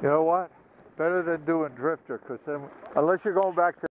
You know what? Better than doing drifter, because then, unless you're going back to